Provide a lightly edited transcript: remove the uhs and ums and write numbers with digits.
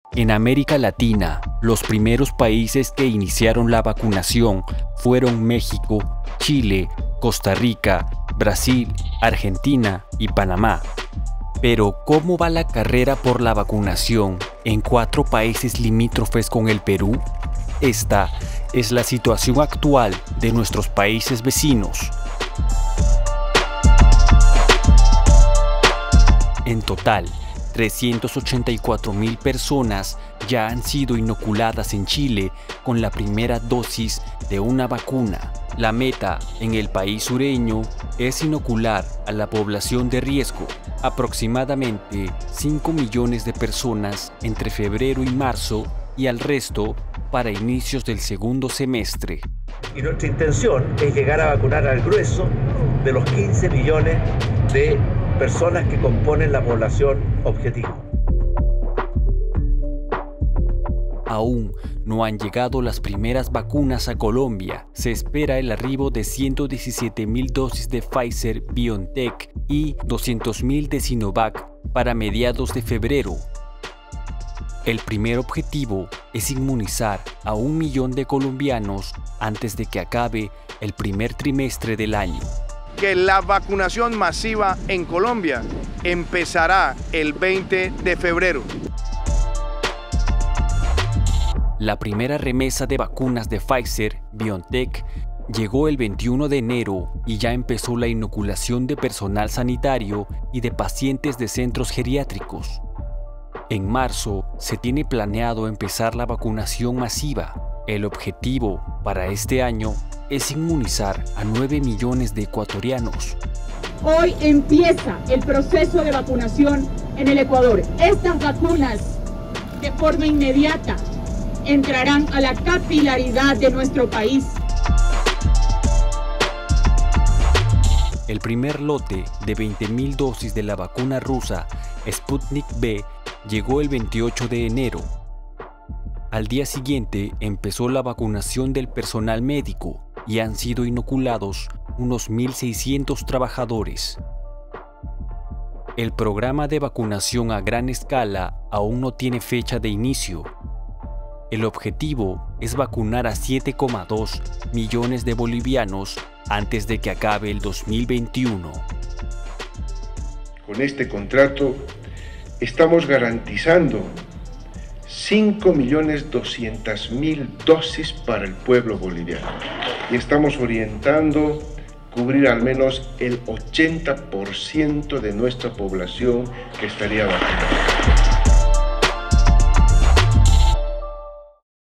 En América Latina, los primeros países que iniciaron la vacunación fueron México, Chile, Costa Rica, Brasil, Argentina y Panamá. Pero, ¿cómo va la carrera por la vacunación en 4 países limítrofes con el Perú? Esta es la situación actual de nuestros países vecinos. En total, 384.000 personas ya han sido inoculadas en Chile con la primera dosis de una vacuna. La meta en el país sureño es inocular a la población de riesgo, aproximadamente 5 millones de personas entre febrero y marzo, y al resto para inicios del segundo semestre. Y nuestra intención es llegar a vacunar al grueso de los 15 millones de personas que componen la población objetivo. Aún no han llegado las primeras vacunas a Colombia. Se espera el arribo de 117.000 dosis de Pfizer-BioNTech y 200.000 de Sinovac para mediados de febrero. El primer objetivo es inmunizar a 1 millón de colombianos antes de que acabe el primer trimestre del año. Que la vacunación masiva en Colombia empezará el 20 de febrero. La primera remesa de vacunas de Pfizer-BioNTech llegó el 21 de enero y ya empezó la inoculación de personal sanitario y de pacientes de centros geriátricos. En marzo se tiene planeado empezar la vacunación masiva. El objetivo para este año es inmunizar a 9 millones de ecuatorianos. Hoy empieza el proceso de vacunación en el Ecuador. Estas vacunas de forma inmediata entrarán a la capilaridad de nuestro país. El primer lote de 20.000 dosis de la vacuna rusa Sputnik V llegó el 28 de enero. Al día siguiente empezó la vacunación del personal médico y han sido inoculados unos 1.600 trabajadores. El programa de vacunación a gran escala aún no tiene fecha de inicio. El objetivo es vacunar a 7,2 millones de bolivianos antes de que acabe el 2021. Con este contrato estamos garantizando 5.200.000 dosis para el pueblo boliviano y estamos orientando cubrir al menos el 80% de nuestra población que estaría vacunada.